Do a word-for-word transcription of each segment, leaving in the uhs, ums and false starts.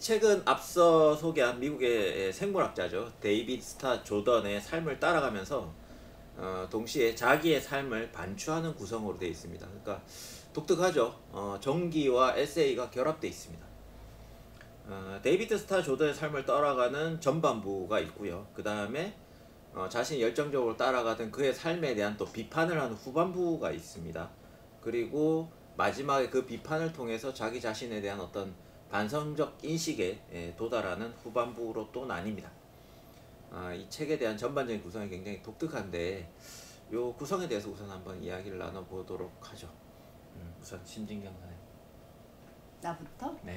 책은 앞서 소개한 미국의 생물학자죠. 데이비드 스타 조던의 삶을 따라가면서 어, 동시에 자기의 삶을 반추하는 구성으로 되어 있습니다. 그러니까 독특하죠. 어, 전기와 에세이가 결합되어 있습니다. 어, 데이비드 스타 조던의 삶을 따라가는 전반부가 있고요. 그 다음에 어, 자신이 열정적으로 따라가던 그의 삶에 대한 또 비판을 하는 후반부가 있습니다. 그리고 마지막에 그 비판을 통해서 자기 자신에 대한 어떤 반성적 인식에 도달하는 후반부로 또 나뉩니다. 아, 이 책에 대한 전반적인 구성이 굉장히 독특한데 이 구성에 대해서 우선 한번 이야기를 나눠보도록 하죠. 음, 우선 신진경 선생님. 나부터? 네.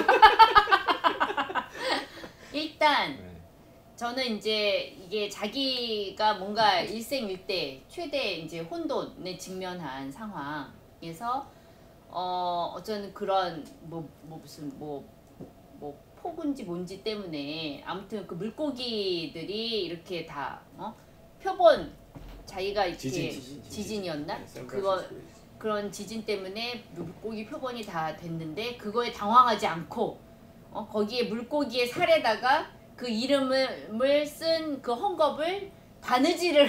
일단 네. 저는 이제 이게 자기가 뭔가 일생일대 최대 이제 혼돈에 직면한 상황에서 어 어쩌는 그런 뭐, 뭐 무슨 뭐 뭐 폭운지 뭔지 때문에 아무튼 그 물고기들이 이렇게 다 어? 표본 자기가 이렇게 지진, 지진, 지진. 지진이었나? 네, 그거 그런 지진 때문에 물고기 표본이 다 됐는데 그거에 당황하지 않고 어? 거기에 물고기의 살에다가 그 이름을 쓴 그 헝겊을 바느질을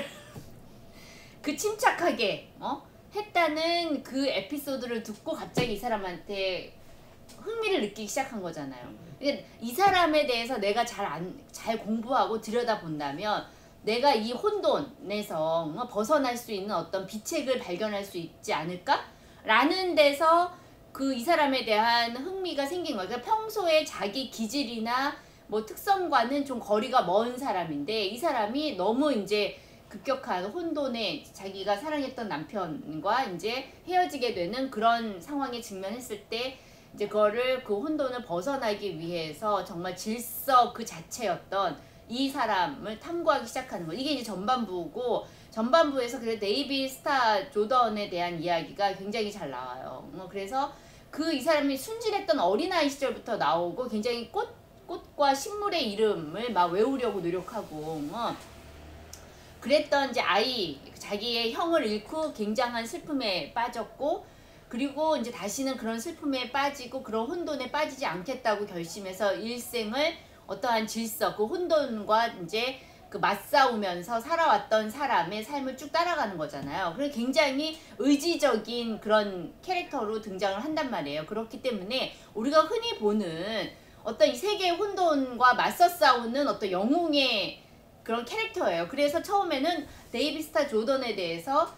그 침착하게 어? 했다는 그 에피소드를 듣고 갑자기 이 사람한테 흥미를 느끼기 시작한 거잖아요. 그러니까 이 사람에 대해서 내가 잘 안, 잘 공부하고 들여다본다면 내가 이 혼돈에서 어, 벗어날 수 있는 어떤 비책을 발견할 수 있지 않을까? 라는 데서 그 이 사람에 대한 흥미가 생긴 거예요. 그러니까 평소에 자기 기질이나 뭐 특성과는 좀 거리가 먼 사람인데 이 사람이 너무 이제 급격한 혼돈에 자기가 사랑했던 남편과 이제 헤어지게 되는 그런 상황에 직면했을 때 이제 그거를 그 혼돈을 벗어나기 위해서 정말 질서 그 자체였던 이 사람을 탐구하기 시작하는 거. 이게 이제 전반부고 전반부에서 그래 데이비드 스타 조던에 대한 이야기가 굉장히 잘 나와요. 어, 그래서 그 이 사람이 순진했던 어린아이 시절부터 나오고 굉장히 꽃 꽃과 식물의 이름을 막 외우려고 노력하고 어. 그랬던 이제 아이 자기의 형을 잃고 굉장한 슬픔에 빠졌고 그리고 이제 다시는 그런 슬픔에 빠지고 그런 혼돈에 빠지지 않겠다고 결심해서 일생을 어떠한 질서 그 혼돈과 이제 그 맞싸우면서 살아왔던 사람의 삶을 쭉 따라가는 거잖아요. 그래서 굉장히 의지적인 그런 캐릭터로 등장을 한단 말이에요. 그렇기 때문에 우리가 흔히 보는 어떤 이 세계의 혼돈과 맞서 싸우는 어떤 영웅의 그런 캐릭터예요. 그래서 처음에는 데이비드 스타 조던에 대해서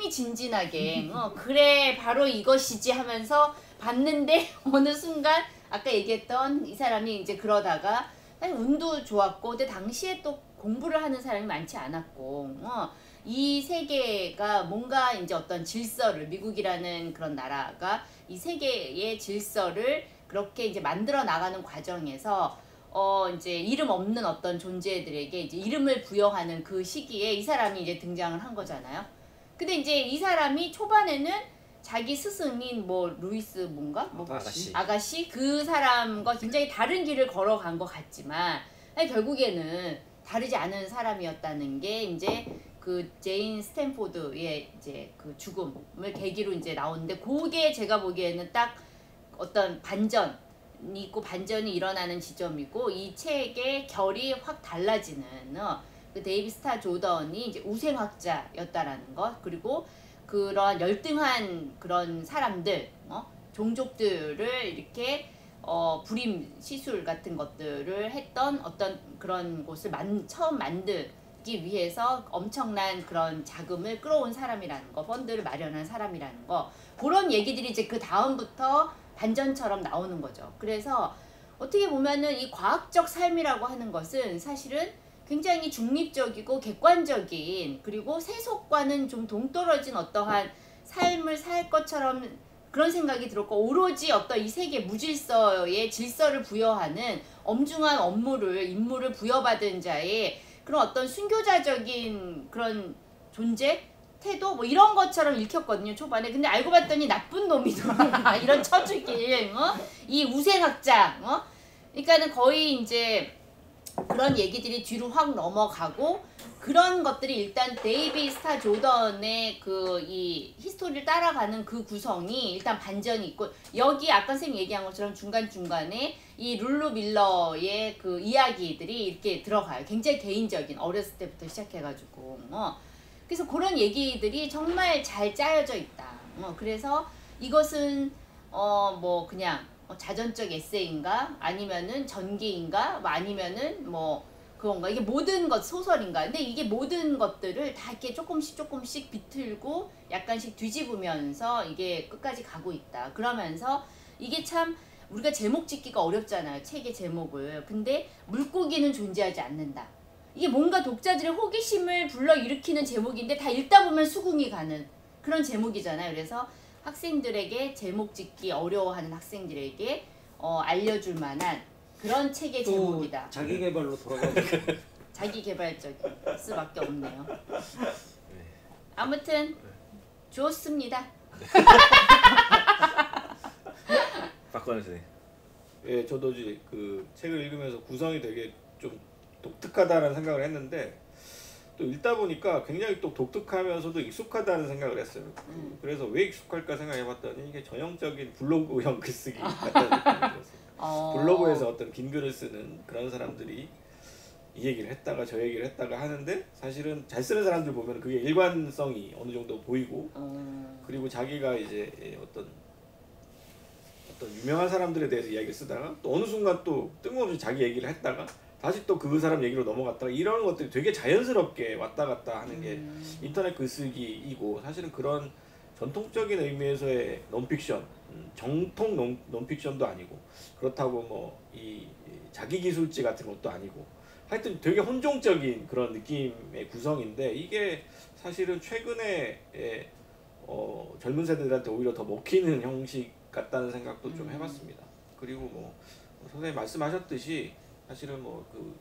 흥미진진하게 어, 그래 바로 이것이지 하면서 봤는데 어느 순간 아까 얘기했던 이 사람이 이제 그러다가 사실 운도 좋았고 근데 당시에 또 공부를 하는 사람이 많지 않았고 어, 이 세계가 뭔가 이제 어떤 질서를 미국이라는 그런 나라가 이 세계의 질서를 그렇게 이제 만들어 나가는 과정에서 어 이제 이름 없는 어떤 존재들에게 이제 이름을 부여하는 그 시기에 이 사람이 이제 등장을 한 거잖아요. 근데 이제 이 사람이 초반에는 자기 스승인 뭐 루이스 뭔가 뭐 아가씨 아가씨 그 사람과 굉장히 다른 길을 걸어간 것 같지만 결국에는 다르지 않은 사람이었다는 게 이제 그 제인 스탠포드의 이제 그 죽음을 계기로 이제 나오는데 그게 제가 보기에는 딱 어떤 반전이 있고 반전이 일어나는 지점이고 이 책의 결이 확 달라지는 어, 그 데이비드 스타 조던이 이제 우생학자였다라는 것 그리고 그런 열등한 그런 사람들 어, 종족들을 이렇게 어, 불임 시술 같은 것들을 했던 어떤 그런 곳을 만, 처음 만들기 위해서 엄청난 그런 자금을 끌어온 사람이라는 거 펀드를 마련한 사람이라는 거 그런 얘기들이 이제 그 다음부터 반전처럼 나오는 거죠. 그래서 어떻게 보면은 이 과학적 삶이라고 하는 것은 사실은 굉장히 중립적이고 객관적인 그리고 세속과는 좀 동떨어진 어떠한 삶을 살 것처럼 그런 생각이 들었고 오로지 어떤 이 세계 무질서의 질서를 부여하는 엄중한 업무를 임무를 부여받은 자의 그런 어떤 순교자적인 그런 존재? 태도 뭐 이런 것처럼 읽혔거든요 초반에. 근데 알고 봤더니 나쁜 놈이더라. 이런 처죽일 어? 이 우생학자 어? 그러니까는 거의 이제 그런 얘기들이 뒤로 확 넘어가고 그런 것들이 일단 데이비 스타 조던의 그 이 히스토리를 따라가는 그 구성이 일단 반전이 있고 여기 아까 선생님 얘기한 것처럼 중간중간에 이 룰루 밀러의 그 이야기들이 이렇게 들어가요. 굉장히 개인적인 어렸을 때부터 시작해가지고 어. 그래서 그런 얘기들이 정말 잘 짜여져 있다. 어. 그래서 이것은 어 뭐 그냥 자전적 에세이인가 아니면은 전기인가 뭐 아니면은 뭐 그건가 이게 모든 것 소설인가 근데 이게 모든 것들을 다 이렇게 조금씩 조금씩 비틀고 약간씩 뒤집으면서 이게 끝까지 가고 있다. 그러면서 이게 참 우리가 제목 짓기가 어렵잖아요. 책의 제목을. 근데 물고기는 존재하지 않는다. 이게 뭔가 독자들의 호기심을 불러일으키는 제목인데 다 읽다 보면 수긍이 가는 그런 제목이잖아요. 그래서 학생들에게 제목 짓기 어려워하는 학생들에게 어, 알려줄 만한 그런 책의 제목이다. 자기 개발로 돌아가고 자기 개발적일 수밖에 없네요. 아무튼 좋습니다. 박건우 선생님. 예, 저도 이제 그 책을 읽으면서 구성이 되게 좀 독특하다는 생각을 했는데 또 읽다 보니까 굉장히 또 독특하면서도 익숙하다는 생각을 했어요. 음. 그래서 왜 익숙할까 생각해봤더니 이게 전형적인 블로그형 글쓰기 같다는 느낌이 들었어요. 어... 블로그에서 어떤 긴 글을 쓰는 그런 사람들이 이 얘기를 했다가 저 얘기를 했다가 하는데 사실은 잘 쓰는 사람들 보면 그게 일관성이 어느 정도 보이고 음... 그리고 자기가 이제 어떤 어떤 유명한 사람들에 대해서 이야기를 쓰다가 또 어느 순간 또 뜬금없이 자기 얘기를 했다가 다시 또 그 사람 얘기로 넘어갔다가 이런 것들이 되게 자연스럽게 왔다 갔다 하는 게 음... 인터넷 글쓰기이고 사실은 그런 전통적인 의미에서의 논픽션, 정통 논, 논픽션도 아니고 그렇다고 뭐 이 자기 기술지 같은 것도 아니고 하여튼 되게 혼종적인 그런 느낌의 구성인데 이게 사실은 최근에 에, 어, 젊은 세대들한테 오히려 더 먹히는 형식 같다는 생각도 좀 해봤습니다. 그리고 뭐 선생님 말씀하셨듯이 사실은 뭐 그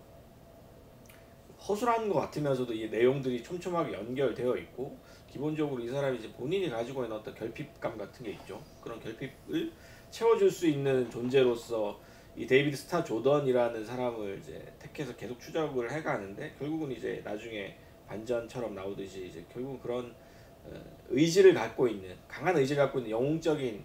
허술한 것 같으면서도 이 내용들이 촘촘하게 연결되어 있고 기본적으로 이 사람이 이제 본인이 가지고 있는 어떤 결핍감 같은 게 있죠. 그런 결핍을 채워줄 수 있는 존재로서 이 데이비드 스타 조던이라는 사람을 이제 택해서 계속 추적을 해가는데 결국은 이제 나중에 반전처럼 나오듯이 이제 결국 그런 의지를 갖고 있는 강한 의지를 갖고 있는 영웅적인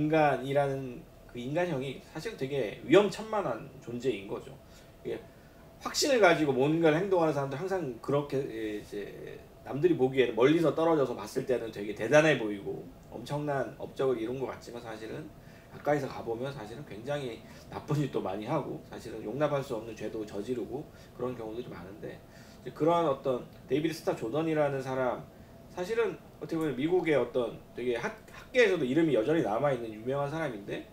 인간이라는 그 인간형이 사실 되게 위험천만한 존재인 거죠. 이게 확신을 가지고 뭔가를 행동하는 사람들 항상 그렇게 이제 남들이 보기에는 멀리서 떨어져서 봤을 때는 되게 대단해 보이고 엄청난 업적을 이룬 것 같지만 사실은 가까이서 가보면 사실은 굉장히 나쁜 짓도 많이 하고 사실은 용납할 수 없는 죄도 저지르고 그런 경우들이 많은데 이제 그러한 어떤 데이비드 스타 조던이라는 사람 사실은 어떻게 보면 미국의 어떤 되게 학, 학계에서도 이름이 여전히 남아있는 유명한 사람인데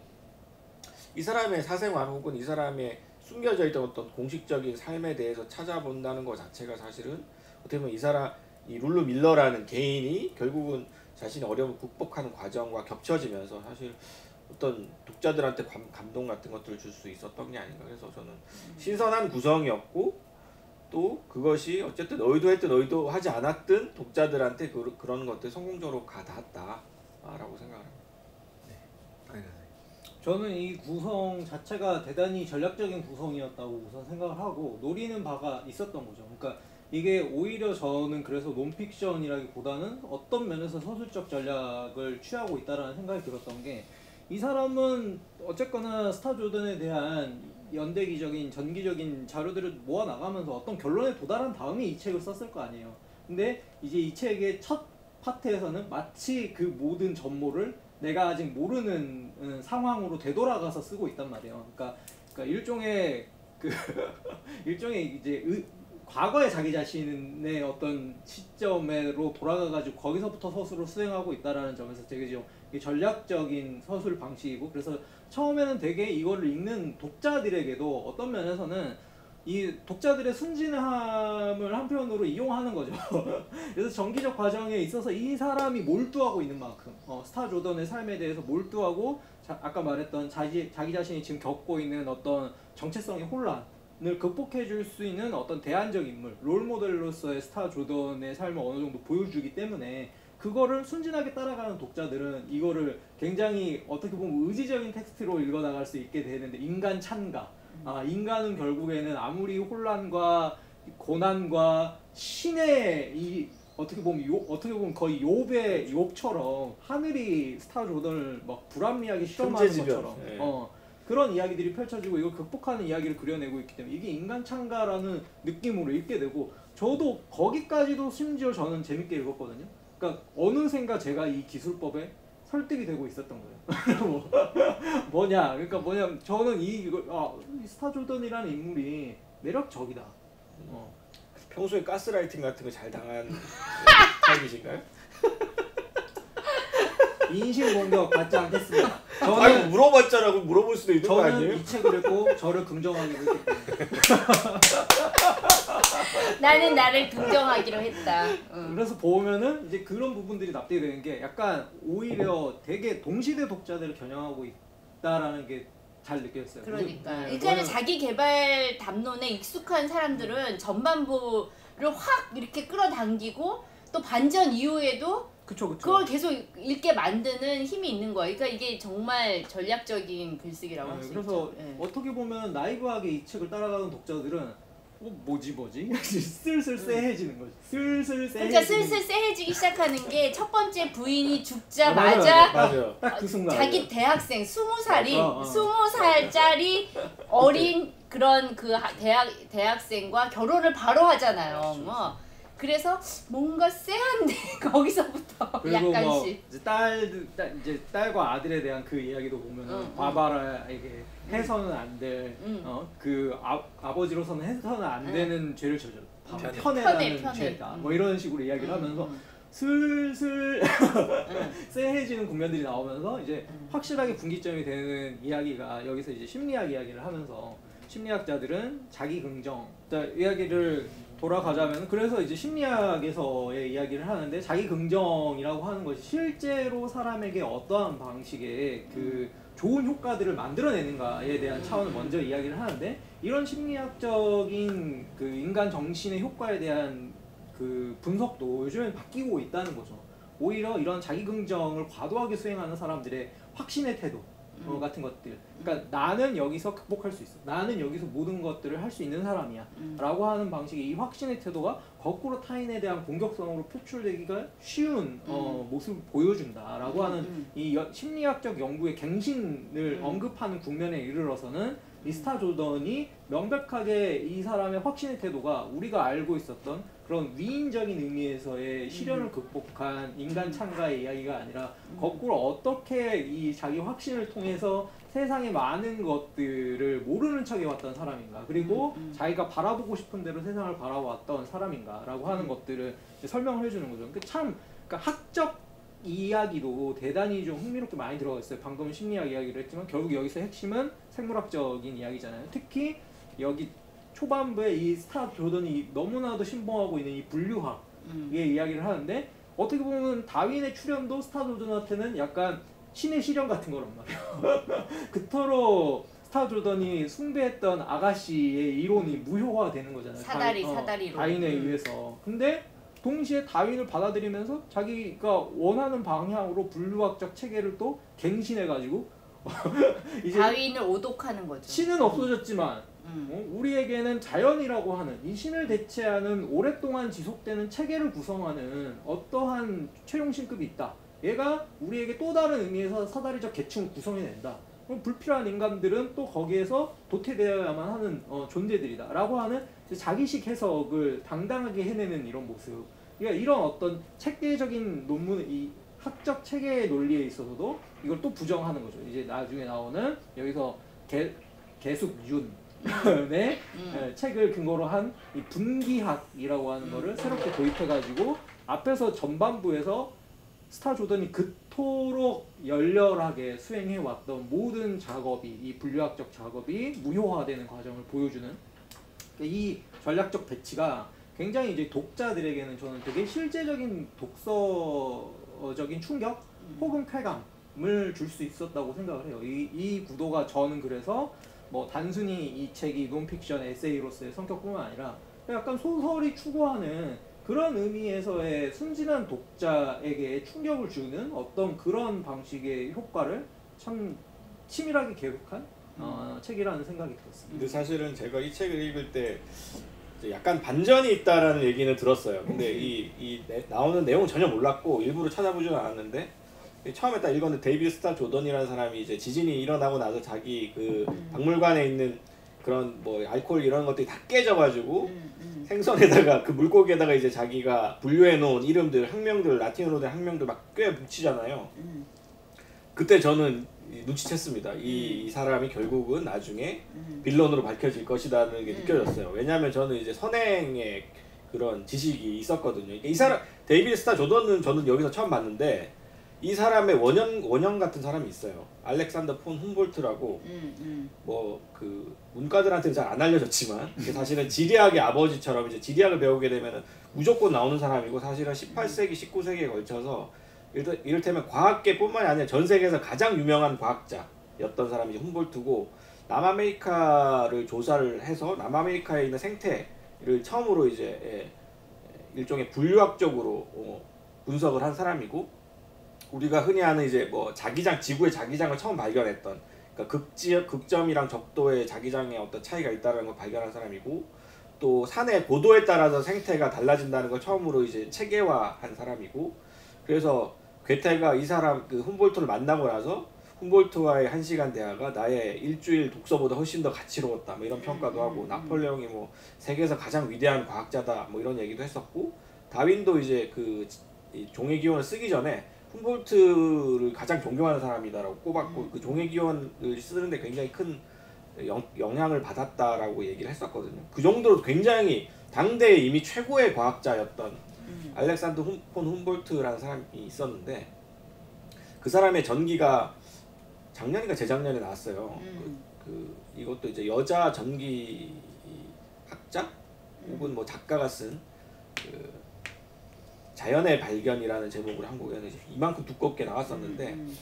이 사람의 사생활 혹은 이 사람의 숨겨져 있던 어떤 공식적인 삶에 대해서 찾아본다는 것 자체가 사실은 어떻게 보면 이 사람 이 룰루 밀러라는 개인이 결국은 자신의 어려움을 극복하는 과정과 겹쳐지면서 사실 어떤 독자들한테 감, 감동 같은 것들을 줄 수 있었던 게 아닌가. 그래서 저는 신선한 구성이었고 또 그것이 어쨌든 의도했든 의도하지 않았든 독자들한테 그, 그런 것들 성공적으로 가닿았다라고 생각합니다. 네. 저는 이 구성 자체가 대단히 전략적인 구성이었다고 우선 생각을 하고 노리는 바가 있었던 거죠. 그러니까 이게 오히려 저는 그래서 논픽션이라기보다는 어떤 면에서 서술적 전략을 취하고 있다라는 생각이 들었던 게 이 사람은 어쨌거나 스타 조던에 대한 연대기적인 전기적인 자료들을 모아 나가면서 어떤 결론에 도달한 다음에 이 책을 썼을 거 아니에요. 근데 이제 이 책의 첫 파트에서는 마치 그 모든 전모를 내가 아직 모르는 음, 상황으로 되돌아가서 쓰고 있단 말이에요. 그러니까, 그러니까 일종의 그 일종의 이제 의, 과거의 자기 자신의 어떤 시점으로 돌아가가지고 거기서부터 서술을 수행하고 있다라는 점에서 되게 좀 전략적인 서술 방식이고 그래서 처음에는 되게 이거를 읽는 독자들에게도 어떤 면에서는 이 독자들의 순진함을 한편으로 이용하는 거죠. 그래서 정기적 과정에 있어서 이 사람이 몰두하고 있는 만큼 어, 스타 조던의 삶에 대해서 몰두하고 자, 아까 말했던 자기, 자기 자신이 지금 겪고 있는 어떤 정체성의 혼란을 극복해 줄 수 있는 어떤 대안적 인물, 롤모델로서의 스타 조던의 삶을 어느 정도 보여주기 때문에 그거를 순진하게 따라가는 독자들은 이거를 굉장히 어떻게 보면 의지적인 텍스트로 읽어나갈 수 있게 되는데 인간 찬가 아 인간은 결국에는 아무리 혼란과 고난과 신의 이 어떻게 보면 요, 어떻게 보면 거의 욥의 욥처럼 하늘이 스타 조던을 막 불합리하게 실험하는 천재지변. 것처럼 네. 어, 그런 이야기들이 펼쳐지고 이걸 극복하는 이야기를 그려내고 있기 때문에 이게 인간 창가라는 느낌으로 읽게 되고 저도 거기까지도 심지어 저는 재밌게 읽었거든요. 그러니까 어느샌가 제가 이 기술법에 설득이 되고 있었던 거예요. 뭐, 뭐냐 그러니까 뭐냐 저는 이, 이거, 아, 이 스타 조던이라는 인물이 매력적이다. 어. 평소에 가스라이팅 같은 거 잘 당한 타입이신가요? 인신 공격 받지 않겠습니다. 아니 저는 물어봤자라고 물어볼 수도 있는 거 저는 아니에요? 이 책을 읽고 저를 긍정하기로 했기 때문에 나는 나를 긍정하기로 했다. 응. 그래서 보면은 이제 그런 부분들이 납득이 되는 게 약간 오히려 되게 동시대 독자들을 겨냥하고 있다라는 게 잘 느껴졌어요. 그러니까. 네, 그러니까 뭐냐면- 자기 개발 담론에 익숙한 사람들은 전반부를 확 이렇게 끌어당기고 또 반전 이후에도 그쵸 그쵸. 그걸 계속 읽게 만드는 힘이 있는 거야. 그러니까 이게 정말 전략적인 글쓰기라고 네, 할 수 그래서 있죠. 예. 어떻게 보면 나이브하게 이 책을 따라가는 독자들은 어, 뭐지 뭐지 슬슬 쎄해지는 거지. 슬슬 쎄해지는. 그러니까 슬슬 쎄해지기 시작하는 게 첫 번째 부인이 아, 죽자마자 맞아요. 딱 그 순간. 자기 대학생 스무 살이 어, 어. 스무 살짜리 어린 그런 그 하- 대학 대학생과 결혼을 바로 하잖아요. 어. 그래서 뭔가 쎄한데 거기서부터 그리고 뭐 약간씩. 이제 딸, 딸 이제 딸과 아들에 대한 그 이야기도 보면은 응, 응. 바바라에게 해서는 안 될 응. 어, 그 아, 아버지로서는 해서는 안 응. 되는 죄를 저질렀. 편애. 편애라는 편애, 편애. 죄다. 응. 뭐 이런 식으로 이야기를 음, 하면서 음, 슬슬 음. 쎄해지는 국면들이 나오면서 이제 음. 확실하게 분기점이 되는 이야기가 여기서 이제 심리학 이야기를 하면서 심리학자들은 자기 긍정 자, 이야기를 돌아가자면 그래서 이제 심리학에서의 이야기를 하는데 자기 긍정이라고 하는 것이 실제로 사람에게 어떠한 방식의 그 좋은 효과들을 만들어내는가에 대한 차원을 먼저 이야기를 하는데 이런 심리학적인 그 인간 정신의 효과에 대한 그 분석도 요즘엔 바뀌고 있다는 거죠. 오히려 이런 자기 긍정을 과도하게 수행하는 사람들의 확신의 태도 어, 같은 것들. 그러니까 나는 여기서 극복할 수 있어. 나는 여기서 모든 것들을 할 수 있는 사람이야. 음. 라고 하는 방식의 이 확신의 태도가 거꾸로 타인에 대한 공격성으로 표출되기가 쉬운 어, 모습을 보여준다라고 하는 음. 이 여- 심리학적 연구의 갱신을 음. 언급하는 국면에 이르러서는 이 스타 조던이 명백하게 이 사람의 확신의 태도가 우리가 알고 있었던 그런 위인적인 의미에서의 시련을 음. 극복한 인간 창가의 이야기가 아니라 음. 거꾸로 어떻게 이 자기 확신을 통해서 세상의 많은 것들을 모르는 척해 왔던 사람인가 그리고 음, 음. 자기가 바라보고 싶은 대로 세상을 바라왔던 사람인가라고 하는 음. 것들을 이제 설명을 해주는 거죠. 그 참 그러니까 학적 이야기도 대단히 좀 흥미롭게 많이 들어가 있어요. 방금 심리학 이야기를 했지만 결국 여기서 핵심은 생물학적인 이야기잖아요. 특히 여기 초반부에 이 스타 조던이 너무나도 신봉하고 있는 이 분류학의 음. 이야기를 하는데 어떻게 보면 다윈의 출현도 스타 조던한테는 약간 신의 시련 같은 거란 말이에요. 그토록 스타 조던이 숭배했던 아가씨의 이론이 무효화되는 거잖아요. 사다리, 다윈- 어, 사다리로. 다윈에 음. 의해서. 근데 동시에 다윈을 받아들이면서 자기가 원하는 방향으로 분류학적 체계를 또 갱신해가지고 이제 다윈을 오독하는 거죠. 신은 없어졌지만 음. 어? 우리에게는 자연이라고 하는 이 신을 대체하는 오랫동안 지속되는 체계를 구성하는 어떠한 최종 신급이 있다. 얘가 우리에게 또 다른 의미에서 사다리적 계층을 구성해낸다. 그럼 불필요한 인간들은 또 거기에서 도태되어야만 하는 어, 존재들이다. 라고 하는 자기식 해석을 당당하게 해내는 이런 모습. 그러니까 이런 어떤 체계적인 논문, 이 학적 체계의 논리에 있어서도 이걸 또 부정하는 거죠. 이제 나중에 나오는 여기서 개, 개숙윤 네, 음. 예, 책을 근거로 한 이 분기학이라고 하는 거를 새롭게 도입해가지고 앞에서 전반부에서 스타 조던이 그토록 열렬하게 수행해왔던 모든 작업이 이 분류학적 작업이 무효화되는 과정을 보여주는 이 전략적 배치가 굉장히 이제 독자들에게는 저는 되게 실제적인 독서적인 충격 혹은 쾌감을 줄 수 있었다고 생각을 해요. 이, 이 구도가 저는 그래서 뭐 단순히 이 책이 논픽션 에세이로서의 성격뿐만 아니라 약간 소설이 추구하는 그런 의미에서의 순진한 독자에게 충격을 주는 어떤 그런 방식의 효과를 참 치밀하게 계획한 어, 책이라는 생각이 들었습니다. 근데 사실은 제가 이 책을 읽을 때 이제 약간 반전이 있다라는 얘기는 들었어요. 근데 이, 이 내, 나오는 내용은 전혀 몰랐고 일부러 찾아보지는 않았는데 처음에 딱 읽었는데 데이비드 스타 조던이라는 사람이 이제 지진이 일어나고 나서 자기 그 박물관에 있는 그런 뭐 알코올 이런 것들이 다 깨져가지고 음, 음. 생선에다가 그 물고기에다가 이제 자기가 분류해 놓은 이름들 학명들 라틴어로 된 학명들 막 꽤 묻히잖아요. 음. 그때 저는 눈치챘습니다. 이, 이 사람이 결국은 나중에 음. 빌런으로 밝혀질 것이라는 게 음. 느껴졌어요. 왜냐하면 저는 이제 선행의 그런 지식이 있었거든요. 그러니까 이 사람 데이비드 스타 조던은 저는 여기서 처음 봤는데 이 사람의 원형 원형 같은 사람이 있어요. 알렉산더 폰 훔볼트라고 음, 음. 뭐 그 문과들한테는 잘 안 알려졌지만 이게 사실은 지리학의 아버지처럼 이제 지리학을 배우게 되면은 무조건 나오는 사람이고 사실은 십팔 세기, 십구 세기에 걸쳐서 이를테, 이를테면 과학계뿐만이 아니라 전 세계에서 가장 유명한 과학자였던 사람이 훔볼트고 남아메리카를 조사를 해서 남아메리카에 있는 생태를 처음으로 이제 예, 일종의 분류학적으로 어, 분석을 한 사람이고 우리가 흔히 아는 이제 뭐 자기장 지구의 자기장을 처음 발견했던 그러니까 극지, 극점이랑 적도의 자기장의 어떤 차이가 있다는 걸 발견한 사람이고 또 산의 고도에 따라서 생태가 달라진다는 걸 처음으로 이제 체계화한 사람이고 그래서 괴테가 이 사람 그 훔볼트를 만나고 나서 훔볼트와의 한 시간 대화가 나의 일주일 독서보다 훨씬 더 가치로웠다 뭐 이런 평가도 하고 나폴레옹이 뭐 세계에서 가장 위대한 과학자다 뭐 이런 얘기도 했었고 다윈도 이제 그 이 종의 기원을 쓰기 전에 훔볼트를 가장 존경하는 사람이다라고 꼽았고 음. 그 종의 기원을 쓰는데 굉장히 큰 영, 영향을 받았다라고 얘기를 했었거든요. 그 정도로 굉장히 당대에 이미 최고의 과학자였던 음. 알렉산더 훔, 폰 훔볼트라는 사람이 있었는데 그 사람의 전기가 작년인가 재작년에 나왔어요. 음. 그, 그 이것도 이제 여자 전기 학자 혹은 뭐 작가가 쓴 그 자연의 발견이라는 제목으로 한국에는 이제 이만큼 두껍게 나왔었는데 음.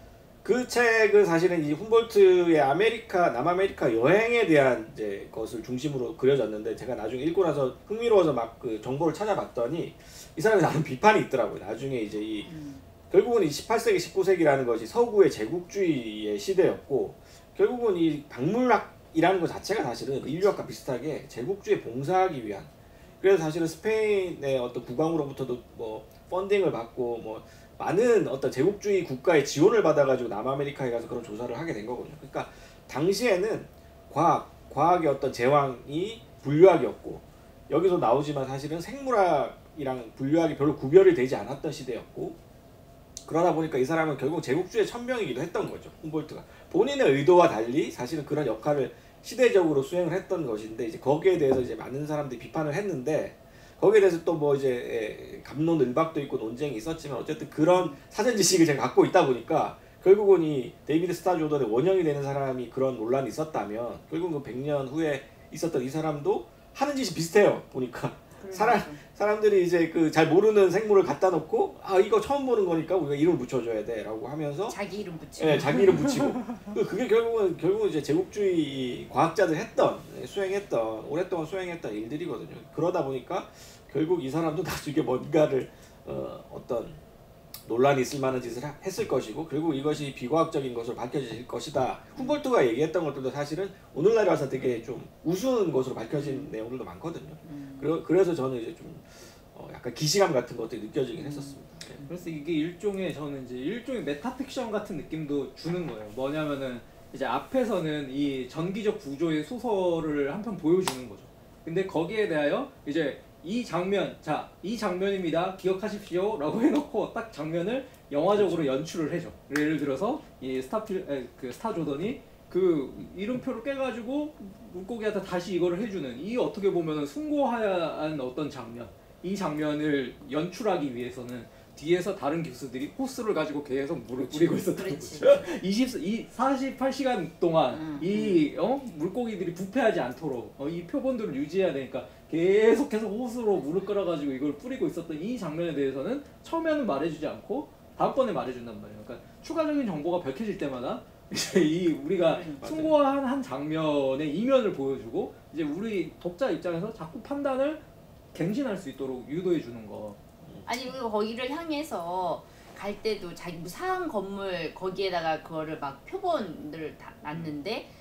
그 책은 사실은 이 훔볼트의 아메리카 남아메리카 여행에 대한 이제 것을 중심으로 그려졌는데 제가 나중에 읽고 나서 흥미로워서 막 그 정보를 찾아봤더니 이 사람이 나름 비판이 있더라고요. 나중에 이제 이 음. 결국은 이 십팔 세기 십구 세기라는 것이 서구의 제국주의의 시대였고 결국은 이 박물학이라는 것 자체가 사실은 인류학과 비슷하게 제국주의에 봉사하기 위한 그래서 사실은 스페인의 어떤 국왕으로부터도 뭐 펀딩을 받고 뭐 많은 어떤 제국주의 국가의 지원을 받아가지고 남아메리카에 가서 그런 조사를 하게 된 거거든요. 그러니까 당시에는 과학, 과학의 어떤 제왕이 분류학이었고 여기서 나오지만 사실은 생물학이랑 분류학이 별로 구별이 되지 않았던 시대였고 그러다 보니까 이 사람은 결국 제국주의의 천명이기도 했던 거죠. 훔볼트가 본인의 의도와 달리 사실은 그런 역할을 시대적으로 수행을 했던 것인데 이제 거기에 대해서 이제 많은 사람들이 비판을 했는데 거기에 대해서 또 뭐 이제 갑론을박도 있고 논쟁이 있었지만 어쨌든 그런 사전 지식을 제가 갖고 있다 보니까 결국은 이 데이비드 스타 조던의 원형이 되는 사람이 그런 논란이 있었다면 결국은 그 백 년 후에 있었던 이 사람도 하는 짓이 비슷해요. 보니까 사람 사람들이 이제 그 잘 모르는 생물을 갖다 놓고 아 이거 처음 보는 거니까 우리가 이름을 붙여줘야 돼라고 하면서 자기 이름 붙이고. 예, 자기 이름 붙이고 그게 결국은 결국은 이제 제국주의 과학자들 했던 수행했던 오랫동안 수행했던 일들이거든요. 그러다 보니까 결국 이 사람도 나중에 뭔가를 어, 어떤 논란이 있을 만한 짓을 하, 했을 것이고 그리고 이것이 비과학적인 것으로 밝혀질 것이다. 훔볼트가 얘기했던 것들도 사실은 오늘날에 와서 되게 좀 우스운 것으로 밝혀진 내용들도 많거든요. 음. 그러, 그래서 저는 이제 좀 어, 약간 기시감 같은 것들이 느껴지긴 음. 했었습니다. 네. 그래서 이게 일종의 저는 이제 일종의 메타픽션 같은 느낌도 주는 거예요. 뭐냐면은 이제 앞에서는 이 전기적 구조의 소설을 한 편 보여주는 거죠. 근데 거기에 대하여 이제 이 장면, 자, 이 장면입니다. 기억하십시오. 라고 해놓고 딱 장면을 영화적으로 그렇죠. 연출을 해줘. 예를 들어서 이 스타필, 에, 그 스타 조던이 그 이름표를 깨가지고 물고기한테 다시 이거를 해주는 이 어떻게 보면은 숭고한 어떤 장면. 이 장면을 연출하기 위해서는 뒤에서 다른 기수들이 호스를 가지고 계속 물을 뿌리고 있었던 거죠. 이십, 이 사십팔 시간 동안 음, 이 어? 물고기들이 부패하지 않도록 어, 이 표본들을 유지해야 되니까 계속해서 호스로 물을 끌어가지고 이걸 뿌리고 있었던 이 장면에 대해서는 처음에는 말해주지 않고 다음번에 말해준단 말이에요. 그러니까 추가적인 정보가 밝혀질 때마다 이제 이 우리가 음, 숭고한 한 장면의 이면을 보여주고 이제 우리 독자 입장에서 자꾸 판단을 갱신할 수 있도록 유도해 주는 거. 아니 그리고 거기를 향해서 갈 때도 자기 뭐 상한 건물 거기에다가 그거를 막 표본들을 다 놨는데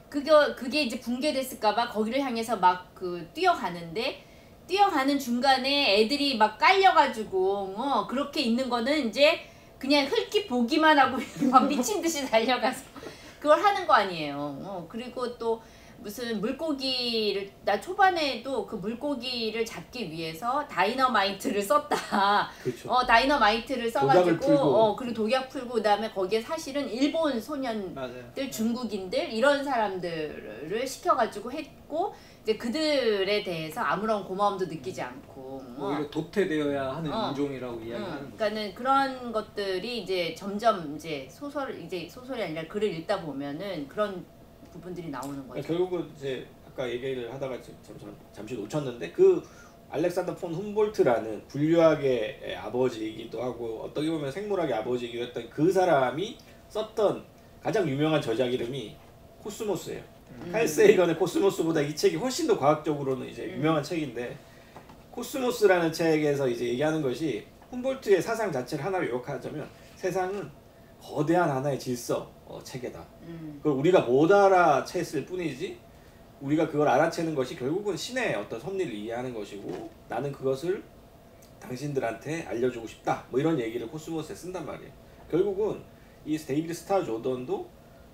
그게 그게 이제 붕괴됐을까봐 거기를 향해서 막 그 뛰어가는데 뛰어가는 중간에 애들이 막 깔려가지고 어 그렇게 있는 거는 이제 그냥 흙기 보기만 하고 막 미친 듯이 달려가서 그걸 하는 거 아니에요. 어 그리고 또 무슨 물고기를 나 초반에도 그 물고기를 잡기 위해서 다이너마이트를 썼다. 그렇죠. 어 다이너마이트를 독약을 써가지고 풀고. 어 그리고 독약 풀고 그다음에 거기에 사실은 일본 소년들 맞아요. 중국인들 이런 사람들을 시켜가지고 했고 이제 그들에 대해서 아무런 고마움도 느끼지 않고 어. 오히려 도태되어야 하는 어. 인종이라고 응, 이야기하는 거죠. 그러니까는 그런 것들이 이제 점점 이제 소설 이제 소설이 아니라 글을 읽다 보면은 그런 부분들이 나오는 거죠. 그러니까 결국은 이제 아까 얘기를 하다가 지금 잠, 잠, 잠시 놓쳤는데 그 알렉산더 폰 훔볼트라는 분류학의 아버지이기도 하고 어떻게 보면 생물학의 아버지이기도 했던 그 사람이 썼던 가장 유명한 저작 이름이 코스모스예요. 음. 칼 세이건의 코스모스보다 이 책이 훨씬 더 과학적으로는 이제 유명한 음. 책인데 코스모스라는 책에서 이제 얘기하는 것이 훔볼트의 사상 자체를 하나로 요약하자면 세상은 거대한 하나의 질서 어, 체계다. 음. 그걸 우리가 못 알아챘을 뿐이지 우리가 그걸 알아채는 것이 결국은 신의 어떤 섭리를 이해하는 것이고 나는 그것을 당신들한테 알려주고 싶다. 뭐 이런 얘기를 코스모스에 쓴단 말이에요. 결국은 이 데이비드 스타 조던도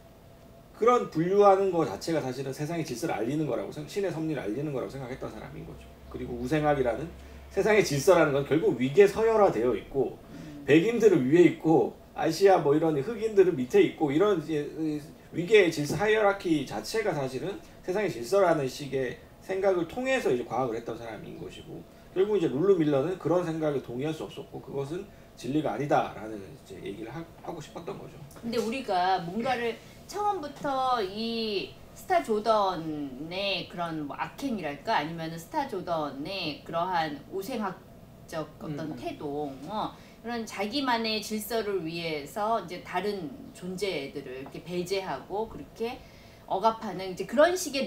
그런 분류하는 것 자체가 사실은 세상의 질서를 알리는 거라고 신의 섭리를 알리는 거라고 생각했던 사람인 거죠. 그리고 우생학이라는 세상의 질서라는 건 결국 위계 서열화되어 있고 백인들은 위에 있고 아시아 뭐 이런 흑인들은 밑에 있고 이런 이제 위계의 질서 하이어라키 자체가 사실은 세상의 질서라는 식의 생각을 통해서 이제 과학을 했던 사람인 것이고 결국 이제 룰루 밀러는 그런 생각에 동의할 수 없었고 그것은 진리가 아니다라는 이제 얘기를 하, 하고 싶었던 거죠. 근데 우리가 뭔가를 처음부터 이 스타 조던의 그런 뭐 악행이랄까 아니면은 스타 조던의 그러한 우생학적 어떤 음. 태도 어, 그런 자기만의 질서를 위해서 이제 다른 존재들을 이렇게 배제하고 그렇게 억압하는 이제 그런 식의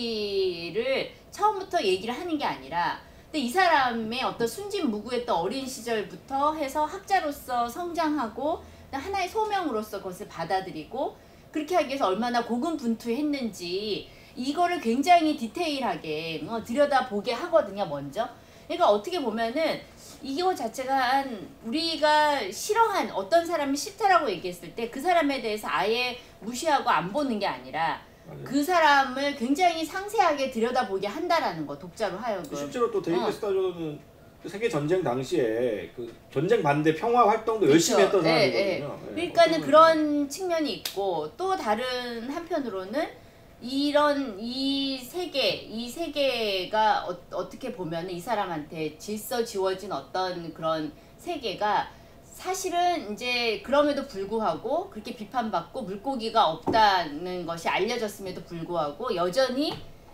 논리를 처음부터 얘기를 하는 게 아니라 근데 이 사람의 어떤 순진무구했던 어린 시절부터 해서 학자로서 성장하고 하나의 소명으로서 그것을 받아들이고 그렇게 하기 위해서 얼마나 고군분투했는지 이거를 굉장히 디테일하게 어, 들여다보게 하거든요. 먼저 그러니까 어떻게 보면은 이거 자체가 한 우리가 싫어한 어떤 사람이 싫다라고 얘기했을 때 그 사람에 대해서 아예 무시하고 안 보는 게 아니라 맞아요. 그 사람을 굉장히 상세하게 들여다보게 한다라는 거 독자로 하여금. 실제로 또 데이비드 어. 스타 조던은 그 세계 전쟁 당시에 그 전쟁 반대 평화 활동도 그쵸. 열심히 했던 예, 사람이거든요. 예. 그러니까는 어떤 그런 측면이 있고 또 다른 한편으로는 이런 이 세계 이 세계가 어, 어떻게 보면 이 사람한테 질서 지워진 어떤 그런 세계가 사실은 이제 그럼에도 불구하고 그렇게 비판받고 물고기가 없다는 것이 알려졌음에도 불구하고 여전히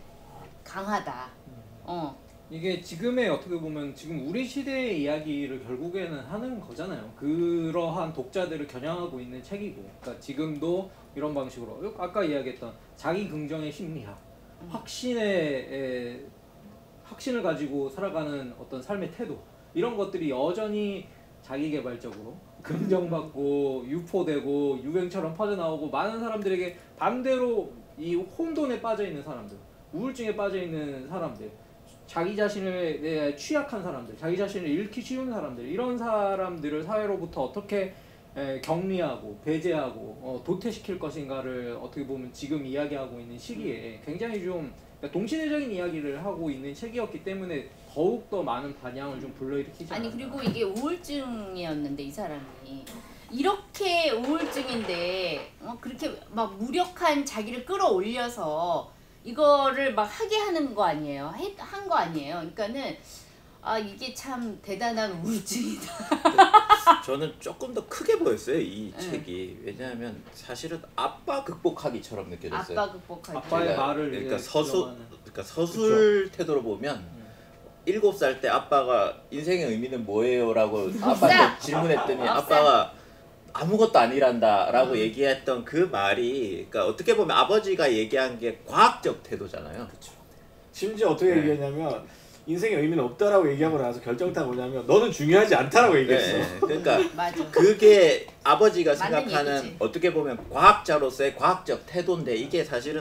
강하다. 어. 이게 지금의 어떻게 보면 지금 우리 시대의 이야기를 결국에는 하는 거잖아요. 그러한 독자들을 겨냥하고 있는 책이고, 그러니까 지금도 이런 방식으로 아까 이야기했던 자기 긍정의 심리학, 음. 확신의 에, 확신을 가지고 살아가는 어떤 삶의 태도 이런 것들이 여전히 자기개발적으로 긍정받고 유포되고 유행처럼 퍼져나오고 많은 사람들에게 반대로 이 혼돈에 빠져있는 사람들, 우울증에 빠져있는 사람들, 자기 자신을 취약한 사람들, 자기 자신을 잃기 쉬운 사람들 이런 사람들을 사회로부터 어떻게 에, 격리하고 배제하고 어, 도태시킬 것인가를 어떻게 보면 지금 이야기하고 있는 시기에 굉장히 좀 그러니까 동시대적인 이야기를 하고 있는 책이었기 때문에 더욱더 많은 반향을 좀 불러일으키지 아니 않았나. 그리고 이게 우울증이었는데 이 사람이 이렇게 우울증인데 어, 그렇게 막 무력한 자기를 끌어올려서 이거를 막 하게 하는 거 아니에요? 한 거 아니에요? 그러니까는 아 이게 참 대단한 우울증이다. 저는 조금 더 크게 보였어요 이 네. 책이. 왜냐하면 사실은 아빠 극복하기처럼 느껴졌어요. 아빠 극복하기. 아빠의 그러니까, 말을 그러니까 이제 서술 들어가는. 그러니까 서술 태도로 보면 일곱 살 때 아빠가 인생의 의미는 뭐예요라고 아빠한테 질문했더니 없어. 아빠가 아무것도 아니란다라고 음. 얘기했던 그 말이 그러니까 어떻게 보면 아버지가 얘기한 게 과학적 태도잖아요. 심지어 어떻게 네. 얘기했냐면 인생의 의미는 없다라고 얘기하고 나서 결정타 뭐냐면 너는 중요하지 않다라고 얘기했어. 네, 그러니까 맞아. 그게 아버지가 맞는 생각하는 얘기지. 어떻게 보면 과학자로서의 과학적 태도인데 이게 사실은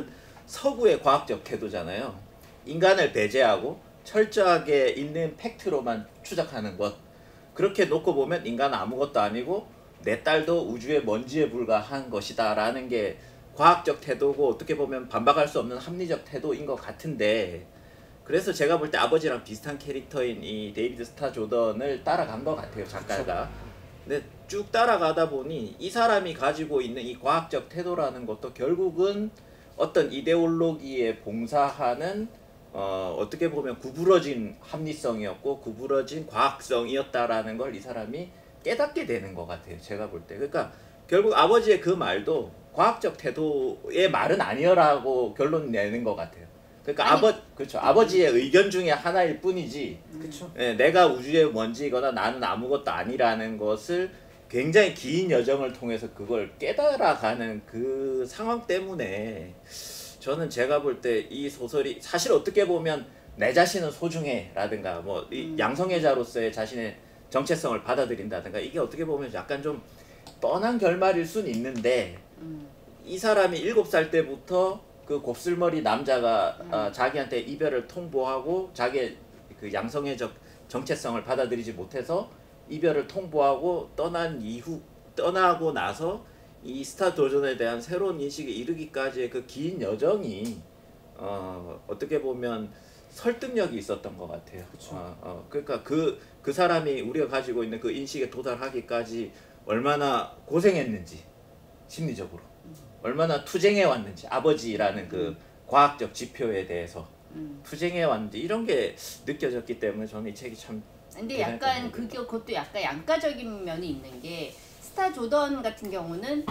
서구의 과학적 태도잖아요. 인간을 배제하고 철저하게 있는 팩트로만 추적하는 것. 그렇게 놓고 보면 인간은 아무것도 아니고 내 딸도 우주의 먼지에 불과한 것이다 라는 게 과학적 태도고 어떻게 보면 반박할 수 없는 합리적 태도인 것 같은데, 그래서 제가 볼 때 아버지랑 비슷한 캐릭터인 이 데이비드 스타 조던을 따라간 것 같아요, 작가가. 근데 쭉 따라가다 보니 이 사람이 가지고 있는 이 과학적 태도라는 것도 결국은 어떤 이데올로기에 봉사하는 어, 어떻게 보면 구부러진 합리성이었고 구부러진 과학성이었다라는 걸 이 사람이 깨닫게 되는 것 같아요, 제가 볼 때. 그러니까 결국 아버지의 그 말도 과학적 태도의 말은 아니라고 결론 내는 것 같아요. 그러니까 아니, 아버 그렇죠. 아버지의 의견 중에 하나일 뿐이지. 그렇죠. 예, 내가 우주의 먼지거나 나는 아무것도 아니라는 것을 굉장히 긴 여정을 통해서 그걸 깨달아가는 그 상황 때문에 저는 제가 볼 때 이 소설이 사실 어떻게 보면 내 자신은 소중해라든가 뭐 이 양성애자로서의 자신의 정체성을 받아들인다든가 이게 어떻게 보면 약간 좀 뻔한 결말일 순 있는데 음. 이 사람이 일곱 살 때부터 그 곱슬머리 남자가 음. 어, 자기한테 이별을 통보하고 자기의 그 양성애적 정체성을 받아들이지 못해서 이별을 통보하고 떠난 이후 떠나고 나서 이 스타 조전에 대한 새로운 인식에 이르기까지의 그 긴 여정이 어, 어떻게 보면 설득력이 있었던 것 같아요. 어, 어, 그러니까 그, 그 사람이 우리가 가지고 있는 그 인식에 도달하기까지 얼마나 고생했는지 심리적으로 얼마나 투쟁해 왔는지 아버지라는 그 음. 과학적 지표에 대해서 음. 투쟁해 왔는지 이런 게 느껴졌기 때문에 저는 이 책이 참 근데 대단했던 약간 것 같아요. 그게 그것도 약간 양가적인 면이 있는 게 스타 조던 같은 경우는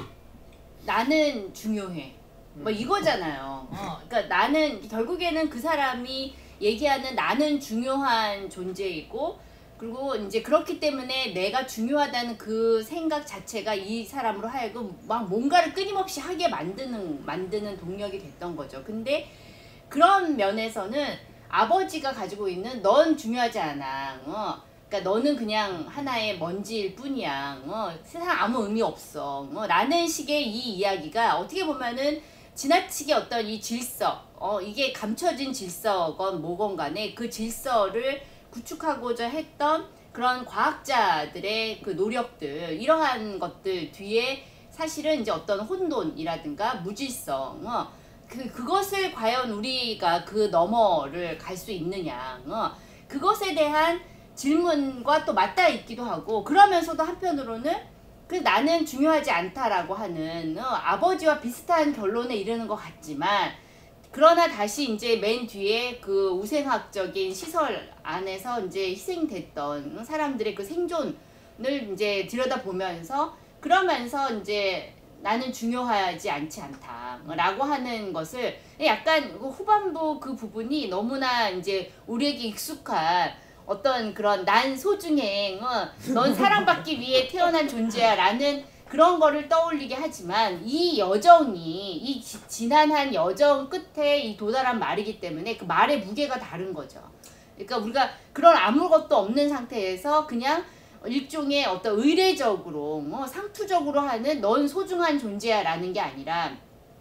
나는 중요해 뭐 이거잖아요. 어, 그러니까 나는 결국에는 그 사람이 얘기하는 나는 중요한 존재이고 그리고 이제 그렇기 때문에 내가 중요하다는 그 생각 자체가 이 사람으로 하여금 막 뭔가를 끊임없이 하게 만드는 만드는 동력이 됐던 거죠. 근데 그런 면에서는 아버지가 가지고 있는 넌 중요하지 않아. 어. 그러니까 너는 그냥 하나의 먼지일 뿐이야. 어. 세상 아무 의미 없어. 어. 라는 식의 이 이야기가 어떻게 보면은 지나치게 어떤 이 질서, 어, 이게 감춰진 질서건 뭐건 간에 그 질서를 구축하고자 했던 그런 과학자들의 그 노력들, 이러한 것들 뒤에 사실은 이제 어떤 혼돈이라든가 무질성, 어, 그, 그것을 과연 우리가 그 너머를 갈 수 있느냐, 어, 그것에 대한 질문과 또 맞닿아 있기도 하고, 그러면서도 한편으로는 그 나는 중요하지 않다라고 하는 어, 아버지와 비슷한 결론에 이르는 것 같지만, 그러나 다시 이제 맨 뒤에 그 우생학적인 시설 안에서 이제 희생됐던 사람들의 그 생존을 이제 들여다보면서 그러면서 이제 나는 중요하지 않지 않다라고 하는 것을 약간 후반부 그 부분이 너무나 이제 우리에게 익숙한 어떤 그런 난 소중해, 어, 넌 사랑받기 위해 태어난 존재야 라는 그런 거를 떠올리게 하지만 이 여정이 이 지, 지난한 여정 끝에 이 도달한 말이기 때문에 그 말의 무게가 다른 거죠. 그러니까 우리가 그런 아무것도 없는 상태에서 그냥 일종의 어떤 의례적으로 뭐 상투적으로 하는 넌 소중한 존재야 라는 게 아니라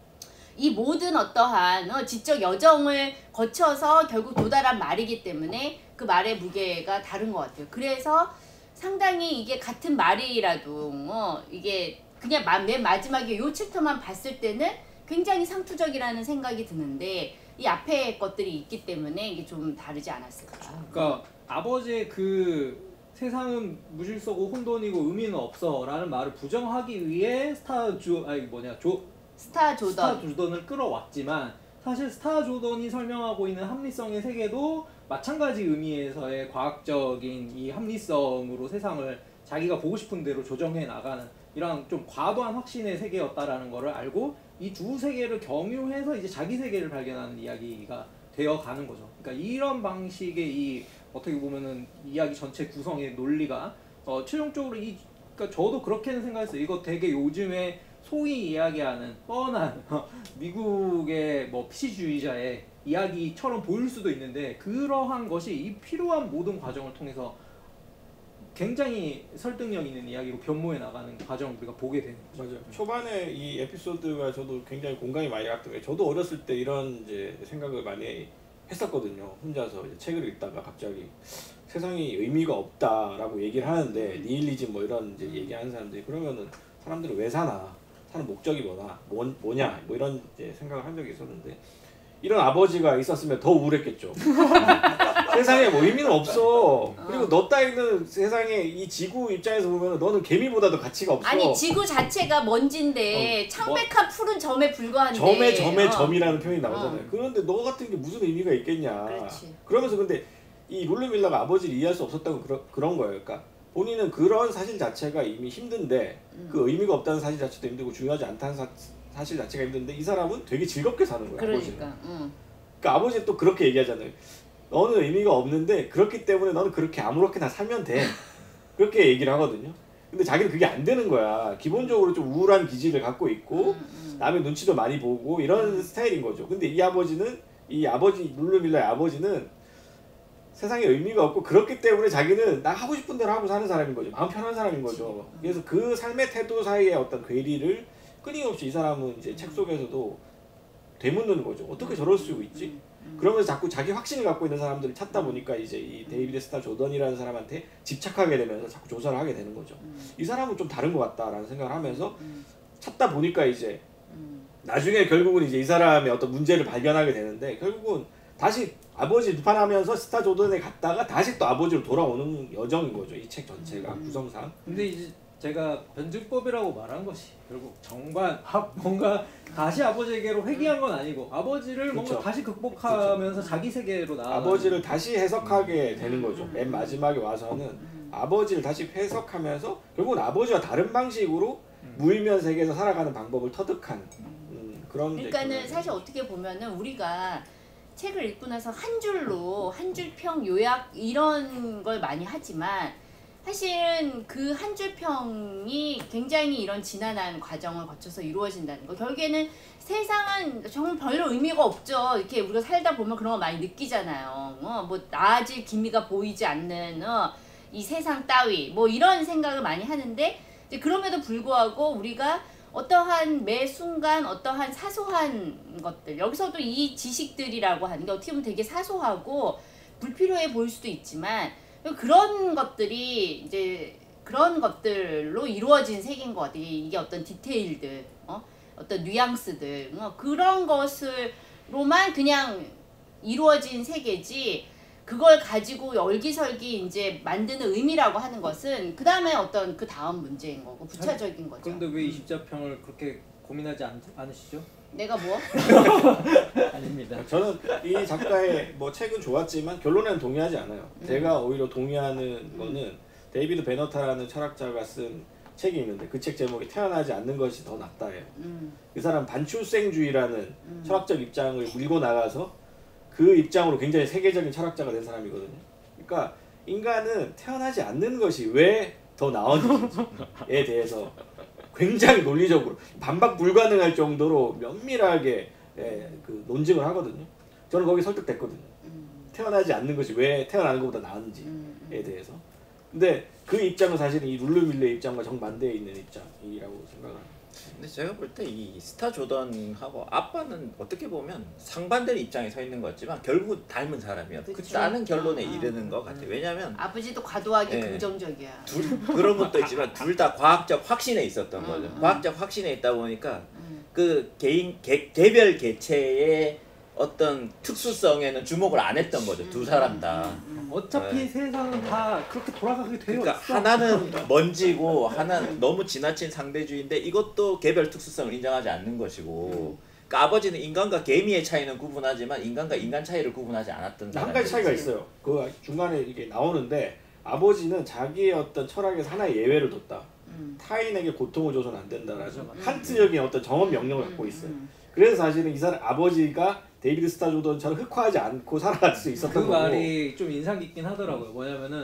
이 모든 어떠한 어, 지적 여정을 거쳐서 결국 도달한 말이기 때문에 그 말의 무게가 다른 것 같아요. 그래서 상당히 이게 같은 말이라도 어, 이게 그냥 마, 맨 마지막에 요 챕터만 봤을 때는 굉장히 상투적이라는 생각이 드는데 이 앞에 것들이 있기 때문에 이게 좀 다르지 않았을까. 그러니까 아버지의 그 세상은 무질서고 혼돈이고 의미는 없어라는 말을 부정하기 위해 스타 조 아니 뭐냐 조 스타 조던 스타 조던을 끌어왔지만 사실 스타 조던이 설명하고 있는 합리성의 세계도 마찬가지 의미에서의 과학적인 이 합리성으로 세상을 자기가 보고 싶은 대로 조정해 나가는 이런 좀 과도한 확신의 세계였다라는 것을 알고 이 두 세계를 경유해서 이제 자기 세계를 발견하는 이야기가 되어 가는 거죠. 그러니까 이런 방식의 이 어떻게 보면은 이야기 전체 구성의 논리가 어 최종적으로 이 그러니까 저도 그렇게는 생각했어요. 이거 되게 요즘에 소위 이야기하는 뻔한 미국의 뭐 피시주의자의 이야기처럼 보일 수도 있는데 그러한 것이 이 필요한 모든 과정을 통해서 굉장히 설득력 있는 이야기로 변모해 나가는 과정을 우리가 보게 되는 거죠. 맞아요. 초반에 이 에피소드가 저도 굉장히 공감이 많이 갔던 게 저도 어렸을 때 이런 이제 생각을 많이 했었거든요. 혼자서 이제 책을 읽다가 갑자기 세상이 의미가 없다라고 얘기를 하는데 니힐리즘 뭐 이런 이제 얘기하는 사람들이 그러면은 사람들은 왜 사나? 사는 목적이 뭐나? 뭐, 뭐냐? 뭐 이런 이제 생각을 한 적이 있었는데 이런 아버지가 있었으면 더 우울했겠죠. 세상에 뭐 의미는 없어. 그리고 너 따위는 세상에 이 지구 입장에서 보면 너는 개미보다도 가치가 없어. 아니 지구 자체가 먼지인데 어, 창백한 푸른 점에 불과한데 점에 점에 어. 점이라는 표현이 나오잖아요. 어. 그런데 너 같은 게 무슨 의미가 있겠냐. 그렇지. 그러면서 근데 이 룰루 밀러가 아버지를 이해할 수 없었다고 그러, 그런 거예요. 그러니까 본인은 그런 사실 자체가 이미 힘든데 음. 그 의미가 없다는 사실 자체도 힘들고 중요하지 않다는 사, 사실 자체가 힘든데 이 사람은 되게 즐겁게 사는 거예요. 아버지는. 그러니까. 응. 그러니까 아버지는 또 그렇게 얘기하잖아요. 너는 의미가 없는데 그렇기 때문에 너는 그렇게 아무렇게나 살면 돼. 그렇게 얘기를 하거든요. 근데 자기는 그게 안 되는 거야. 기본적으로 좀 우울한 기질을 갖고 있고 음, 음. 남의 눈치도 많이 보고 이런 스타일인 거죠. 근데 이 아버지는 이 아버지 룰루 밀러의 아버지는 세상에 의미가 없고 그렇기 때문에 자기는 나 하고 싶은 대로 하고 사는 사람인 거죠. 마음 편한 사람인 거죠. 그래서 그 삶의 태도 사이에 어떤 괴리를 끊임없이 이 사람은 이제 책 속에서도 되묻는 거죠. 어떻게 저럴 수 있지? 그러면서 자꾸 자기 확신을 갖고 있는 사람들을 찾다 보니까 이제 이 데이비드 스타 조던이라는 사람한테 집착하게 되면서 자꾸 조사를 하게 되는 거죠. 이 사람은 좀 다른 것 같다라는 생각을 하면서 찾다 보니까 이제 나중에 결국은 이제 이 사람의 어떤 문제를 발견하게 되는데 결국은 다시 아버지 비판하면서 스타 조던에 갔다가 다시 또 아버지로 돌아오는 여정인 거죠. 이 책 전체가 구성상. 근데 이제 제가 변증법이라고 말한 것이 결국 정반 합 뭔가 다시 아버지에게로 회귀한 건 아니고 아버지를 뭔가 그쵸. 다시 극복하면서 자기 세계로 나아 아버지를 다시 해석하게 되는 거죠. 맨 마지막에 와서는 아버지를 다시 해석하면서 결국은 아버지와 다른 방식으로 무의미한 세계에서 살아가는 방법을 터득한 음, 그런. 그러니까는 사실 어떻게 보면은 우리가 책을 읽고 나서 한 줄로 한 줄 평 요약 이런 걸 많이 하지만 사실은 그 한 줄 평이 굉장히 이런 지난한 과정을 거쳐서 이루어진다는 거. 결국에는 세상은 정말 별로 의미가 없죠. 이렇게 우리가 살다 보면 그런 거 많이 느끼잖아요. 어, 뭐 나아질 기미가 보이지 않는 어, 이 세상 따위 뭐 이런 생각을 많이 하는데 이제 그럼에도 불구하고 우리가 어떠한 매 순간 어떠한 사소한 것들 여기서도 이 지식들이라고 하는 게 어떻게 보면 되게 사소하고 불필요해 보일 수도 있지만 그런 것들이 이제 그런 것들로 이루어진 세계인 것 같아요. 이게 어떤 디테일들, 어? 어떤 뉘앙스들, 어? 그런 것으로만 그냥 이루어진 세계지. 그걸 가지고 열기설기 이제 만드는 의미라고 하는 것은 그 다음에 어떤 그 다음 문제인 거고 부차적인 거죠. 그런데 왜 이 십자평을 그렇게 고민하지 않, 않으시죠? 내가 뭐? 아닙니다. 저는 이 작가의 뭐 책은 좋았지만 결론에는 동의하지 않아요. 음. 제가 오히려 동의하는 거는 데이비드 베너타라는 철학자가 쓴 책이 있는데 그 책 제목이 태어나지 않는 것이 더 낫다예요. 음. 그 사람 반출생주의라는 음. 철학적 입장을 밀고 나가서 그 입장으로 굉장히 세계적인 철학자가 된 사람이거든요. 그러니까 인간은 태어나지 않는 것이 왜 더 나은지에 대해서 굉장히 논리적으로 반박 불가능할 정도로 면밀하게 예, 그 논증을 하거든요. 저는 거기 설득됐거든요. 음. 태어나지 않는 것이 왜 태어나는 것보다 나은지에 음. 음. 대해서. 근데 그 입장은 사실은 이 룰루 밀러의 입장과 정반대에 있는 입장이라고 생각을 합니다. 근데 제가 볼 때 이 스타 조던하고 아빠는 어떻게 보면 상반된 입장에 서 있는 것 같지만 결국 닮은 사람이었. 그 그쵸. 다른 결론에 아, 이르는 것 같아요. 왜냐하면 아버지도 과도하게 네. 긍정적이야. 둘, 그런 것도 있지만 둘 다 과학적 확신에 있었던 음, 거죠. 음. 과학적 확신에 있다 보니까 음. 그 개인 개, 개별 개체의 어떤 특수성에는 주목을 안 했던 거죠. 두 사람 다. 음. 어차피 네. 세상은 다 그렇게 돌아가게 되어 그러니까 있어. 하나는 먼지고 하나는 너무 지나친 상대주의인데 이것도 개별 특수성을 인정하지 않는 것이고 그러니까 아버지는 인간과 개미의 차이는 구분하지만 인간과 인간 차이를 구분하지 않았던 한 가지 차이가 있어요. 그 중간에 이게 나오는데 아버지는 자기의 어떤 철학에서 하나의 예외를 뒀다. 음. 타인에게 고통을 줘서는 안 된다라는 맞아, 맞아. 칸트적인 어떤 정업 명령을 갖고 음, 있어요. 음. 그래서 사실은 이 사람 아버지가 데이비드 스타 조던처럼 흑화하지 않고 살아갈 수 있었던 그 거고. 말이 좀 인상 깊긴 하더라고요. 뭐냐면은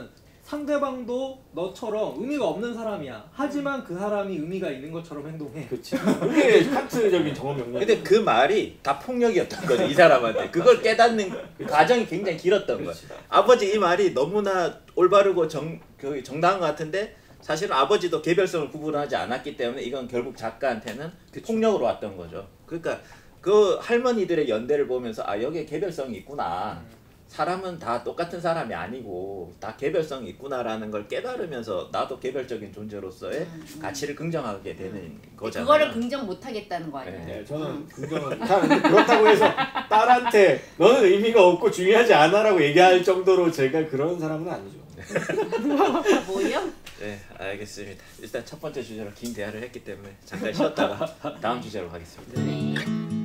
상대방도 너처럼 의미가 없는 사람이야. 하지만 그 사람이 의미가 있는 것처럼 행동해. 그렇지. 그게 칸트적인 정원 명령. 근데 그 말이 다 폭력이었던 거죠 이 사람한테. 그걸 깨닫는 과정이 굉장히 길었던 거야. 아버지 이 말이 너무나 올바르고 정 그 정당한 것 같은데 사실은 아버지도 개별성을 구분하지 않았기 때문에 이건 결국 작가한테는 그쵸. 폭력으로 왔던 거죠. 그러니까 그 할머니들의 연대를 보면서 아 여기에 개별성이 있구나. 사람은 다 똑같은 사람이 아니고 다 개별성이 있구나라는 걸 깨달으면서 나도 개별적인 존재로서의 음. 가치를 긍정하게 되는 거잖아요. 그거를 긍정 못 하겠다는 거 아니에요? 네, 저는 긍정은 다 근데 그렇다고 해서 딸한테 너는 의미가 없고 중요하지 않아라고 얘기할 정도로 제가 그런 사람은 아니죠. 뭐요? 네, 알겠습니다. 일단 첫 번째 주제로 긴 대화를 했기 때문에 잠깐 쉬었다가 다음 주제로 가겠습니다. 네.